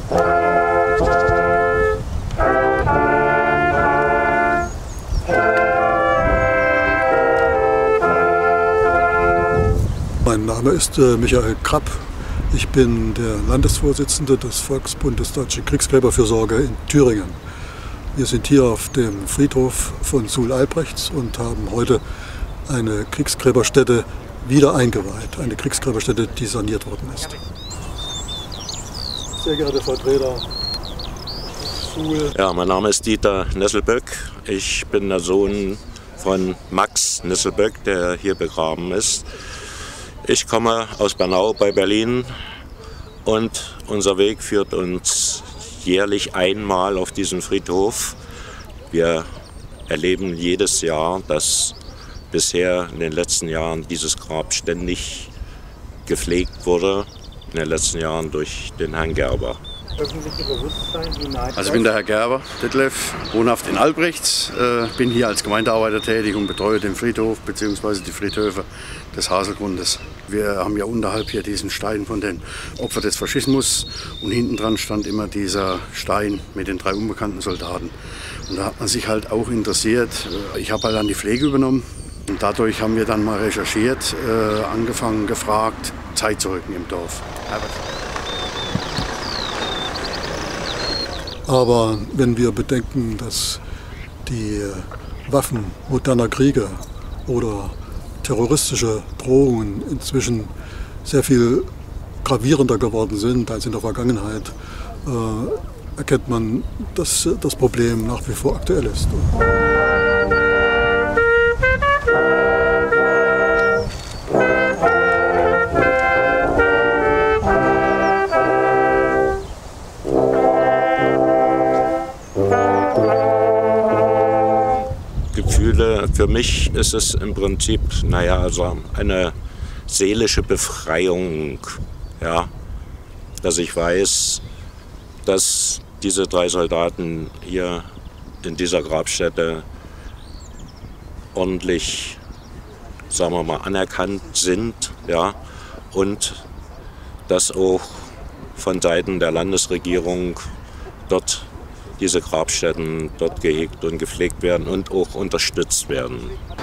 Mein Name ist Michael Krapp. Ich bin der Landesvorsitzende des Volksbundes Deutsche Kriegsgräberfürsorge in Thüringen. Wir sind hier auf dem Friedhof von Suhl-Albrechts und haben heute eine Kriegsgräberstätte wieder eingeweiht. Eine Kriegsgräberstätte, die saniert worden ist. Sehr geehrte Vertreter Suhl. Ja, mein Name ist Dieter Nesselböck. Ich bin der Sohn von Max Nesselböck, der hier begraben ist. Ich komme aus Bernau bei Berlin und unser Weg führt uns jährlich einmal auf diesen Friedhof. Wir erleben jedes Jahr, dass bisher in den letzten Jahren dieses Grab ständig gepflegt wurde, in den letzten Jahren durch den Herrn Gerber. Also ich bin der Herr Gerber, Detlef, wohnhaft in Albrechts, bin hier als Gemeindearbeiter tätig und betreue den Friedhof bzw. die Friedhöfe des Haselgrundes. Wir haben ja unterhalb hier diesen Stein von den Opfern des Faschismus und hinten dran stand immer dieser Stein mit den 3 unbekannten Soldaten. Und da hat man sich halt auch interessiert. Ich habe halt dann die Pflege übernommen und dadurch haben wir dann mal recherchiert, angefangen, gefragt, Zeitzeugen im Dorf. Aber wenn wir bedenken, dass die Waffen moderner Kriege oder terroristische Drohungen inzwischen sehr viel gravierender geworden sind als in der Vergangenheit, erkennt man, dass das Problem nach wie vor aktuell ist. Gefühle, für mich ist es im Prinzip, also eine seelische Befreiung, ja, dass ich weiß, dass diese 3 Soldaten hier in dieser Grabstätte ordentlich, sagen wir mal, anerkannt sind, ja, und dass auch von Seiten der Landesregierung dort diese Grabstätten dort gehegt und gepflegt werden und auch unterstützt werden.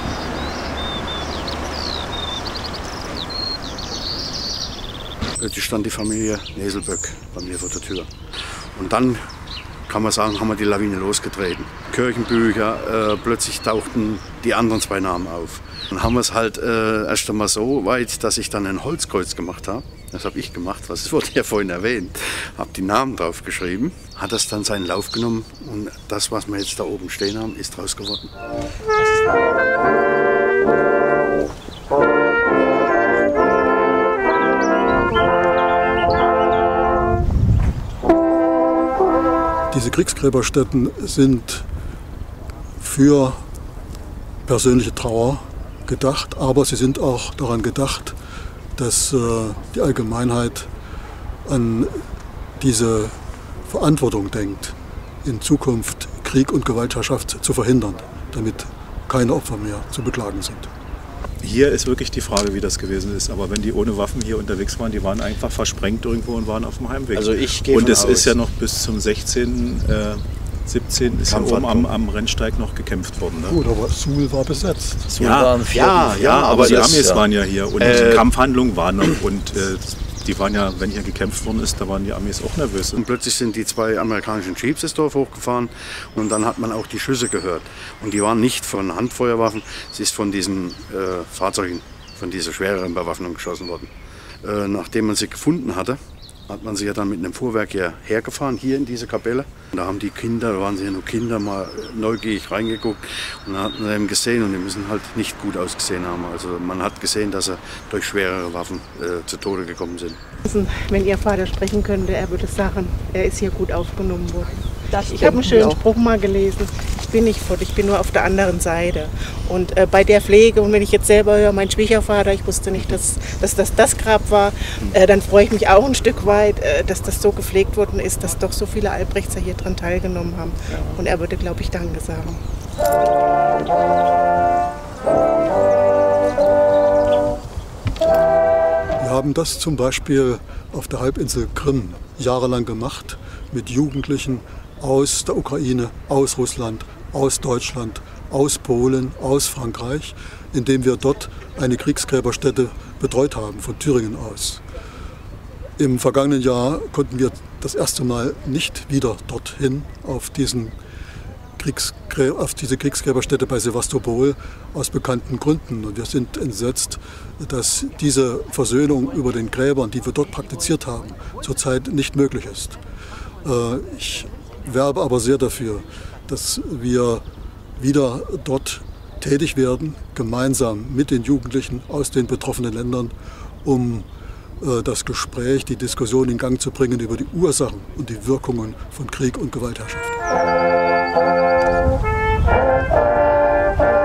Plötzlich stand die Familie Nesselböck bei mir vor der Tür. Und dann, kann man sagen, haben wir die Lawine losgetreten. Kirchenbücher, plötzlich tauchten die anderen 2 Namen auf. Dann haben wir es halt erst einmal so weit, dass ich dann ein Holzkreuz gemacht habe. Das habe ich gemacht, was wurde ja vorhin erwähnt. Habe die Namen drauf geschrieben, hat das dann seinen Lauf genommen und das, was wir jetzt da oben stehen haben, ist draus geworden. Diese Kriegsgräberstätten sind für persönliche Trauer gedacht, aber sie sind auch daran gedacht, dass die Allgemeinheit an diese Verantwortung denkt, in Zukunft Krieg und Gewaltherrschaft zu verhindern, damit keine Opfer mehr zu beklagen sind. Hier ist wirklich die Frage, wie das gewesen ist. Aber wenn die ohne Waffen hier unterwegs waren, die waren einfach versprengt irgendwo und waren auf dem Heimweg. Also ich gehe und es ist ja noch bis zum 16., 17. ist ja oben am Rennsteig noch gekämpft worden. Ne? Gut, aber Suhl war besetzt. Ja, aber die Amis waren ja hier und die Kampfhandlungen waren noch. Und die waren ja, wenn hier gekämpft worden ist, da waren die Amis auch nervös. Und plötzlich sind die 2 amerikanischen Jeeps das Dorf hochgefahren und dann hat man auch die Schüsse gehört. Und die waren nicht von Handfeuerwaffen, es ist von diesen Fahrzeugen, von dieser schwereren Bewaffnung geschossen worden. Nachdem man sie gefunden hatte, hat man sich ja dann mit einem Fuhrwerk hierher gefahren, hier in diese Kapelle. Und da haben die Kinder, da waren sie ja nur Kinder, mal neugierig reingeguckt und dann hat man eben gesehen und die müssen halt nicht gut ausgesehen haben. Also man hat gesehen, dass sie durch schwerere Waffen zu Tode gekommen sind. Wenn Ihr Vater sprechen könnte, er würde sagen, er ist hier gut aufgenommen worden. Ich habe einen schönen Spruch mal gelesen, ich bin nicht fort, ich bin nur auf der anderen Seite. Und bei der Pflege, und wenn ich jetzt selber höre, mein Schwiegervater, ich wusste nicht, dass das Grab war, dann freue ich mich auch ein Stück weit, dass das so gepflegt worden ist, dass doch so viele Albrechtser hier dran teilgenommen haben. Und er würde, glaube ich, Danke sagen. Wir haben das zum Beispiel auf der Halbinsel Krim jahrelang gemacht mit Jugendlichen aus der Ukraine, aus Russland, aus Deutschland, aus Polen, aus Frankreich, indem wir dort eine Kriegsgräberstätte betreut haben, von Thüringen aus. Im vergangenen Jahr konnten wir das erste Mal nicht wieder dorthin auf diese Kriegsgräberstätte bei Sewastopol aus bekannten Gründen. Und wir sind entsetzt, dass diese Versöhnung über den Gräbern, die wir dort praktiziert haben, zurzeit nicht möglich ist. Ich werbe aber sehr dafür, dass wir wieder dort tätig werden, gemeinsam mit den Jugendlichen aus den betroffenen Ländern, um das Gespräch, die Diskussion in Gang zu bringen über die Ursachen und die Wirkungen von Krieg und Gewaltherrschaft.